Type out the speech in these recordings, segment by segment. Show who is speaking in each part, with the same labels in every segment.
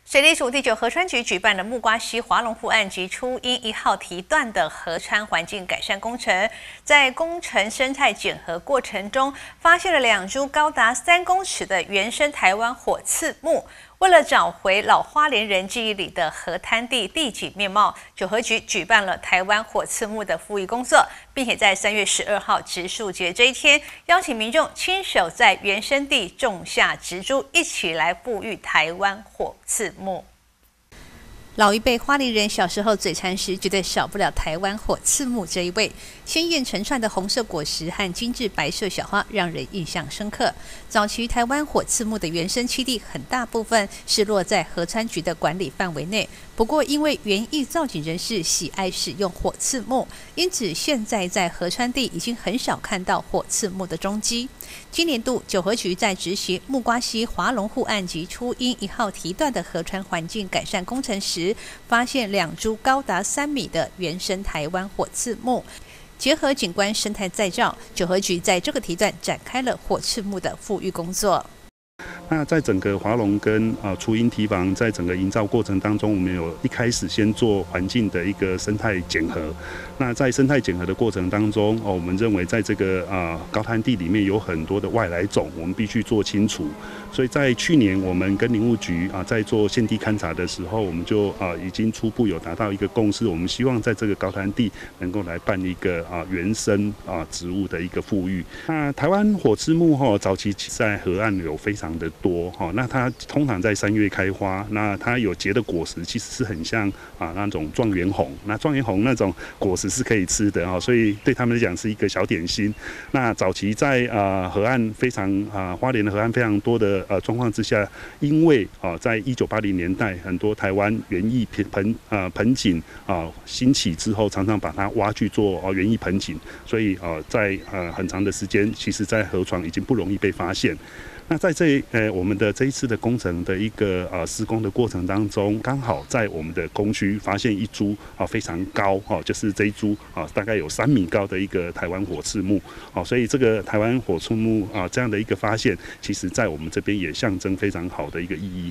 Speaker 1: 水利署第9河川局举办了木瓜溪华龙护岸及初音1号堤段的河川环境改善工程，在工程生态检核过程中，发现了2株高达3公尺的原生台湾火刺木。为了找回老花莲人记忆里的河滩地地景面貌，9河局举办了台湾火刺木的复育工作，并且在3月12号植树节这一天，邀请民众亲手在原生地种下植株，一起来复育台湾火刺木。老一辈花莲人小时候嘴馋时，绝对少不了台湾火刺木这一味。鲜艳成串的红色果实和精致白色小花，让人印象深刻。早期台湾火刺木的原生栖地，很大部分是落在河川局的管理范围内。不过，因为园艺造景人士喜爱使用火刺木，因此现在在河川地已经很少看到火刺木的踪迹。今年度9河局在执行木瓜溪华龙护岸及初音1号堤段的河川环境改善工程时，发现2株高达3米的原生台湾火刺木。结合景观生态再造，9河局在这个堤段展开了火刺木的复育工作。
Speaker 2: 那在整个华龙跟初音堤防在整个营造过程当中，我们有一开始先做环境的一个生态检核。那在生态检核的过程当中，我们认为在这个高滩地里面有很多的外来种，我们必须做清除。所以在去年我们跟林务局在做现地勘察的时候，我们就已经初步有达到一个共识，我们希望在这个高滩地能够来办一个原生植物的一个复育。那台湾火刺木早期在河岸有非常的多，那它通常在3月开花，那它有结的果实其实是很像那种状元红，那状元红那种果实是可以吃的，所以对他们来讲是一个小点心。那早期在河岸非常花莲的河岸非常多的状况之下，因为在1980年代很多台湾园艺盆景兴起之后，常常把它挖去做园艺盆景，所以在很长的时间，其实在河床已经不容易被发现。那在我们的这一次的工程的一个施工的过程当中，刚好在我们的工区发现一株非常高就是这一株大概有3米高的一个台湾火刺木所以这个台湾火刺木这样的一个发现，其实在我们这边也象征非常好的一个意义。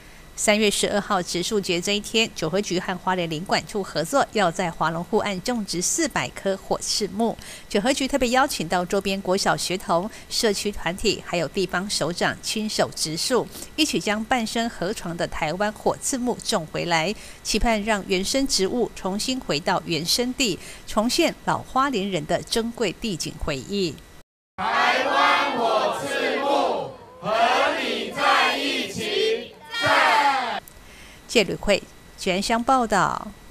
Speaker 1: 3月12号植树节这一天，9河局和花莲林管处合作，要在华龙护岸种植400棵火刺木。9河局特别邀请到周边国小学童、社区团体，还有地方首长亲手植树，一起将半生河床的台湾火刺木种回来，期盼让原生植物重新回到原生地，重现老花莲人的珍贵地景回忆。
Speaker 3: 台湾火刺木和你在一起。谢吕慧、全乡报道。